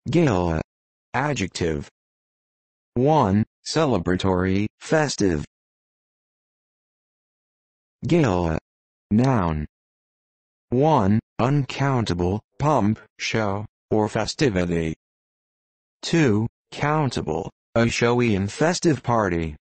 Gala. Adjective. 1. Celebratory, festive. Gala. Noun. 1. Uncountable, pomp, show, or festivity. 2. Countable, a showy and festive party.